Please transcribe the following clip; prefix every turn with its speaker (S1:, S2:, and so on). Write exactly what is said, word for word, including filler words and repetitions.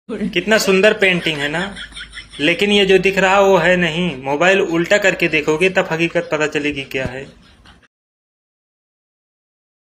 S1: कितना सुंदर पेंटिंग है ना। लेकिन ये जो दिख रहा वो है नहीं। मोबाइल उल्टा करके देखोगे तब हकीकत पता चलेगी क्या है।